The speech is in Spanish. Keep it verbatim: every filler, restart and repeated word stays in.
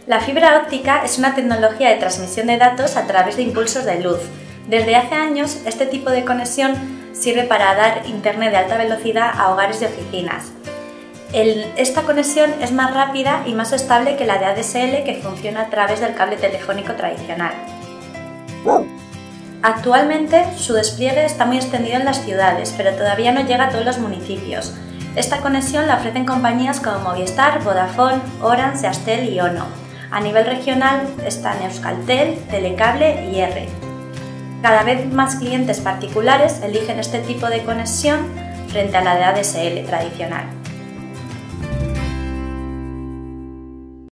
La fibra óptica es una tecnología de transmisión de datos a través de impulsos de luz. Desde hace años, este tipo de conexión sirve para dar internet de alta velocidad a hogares y oficinas. El, esta conexión es más rápida y más estable que la de A D S L, que funciona a través del cable telefónico tradicional. Actualmente, su despliegue está muy extendido en las ciudades, pero todavía no llega a todos los municipios. Esta conexión la ofrecen compañías como Movistar, Vodafone, Orange, Yastel y Ono. A nivel regional están Euskaltel, Telecable y R. Cada vez más clientes particulares eligen este tipo de conexión frente a la de A D S L tradicional.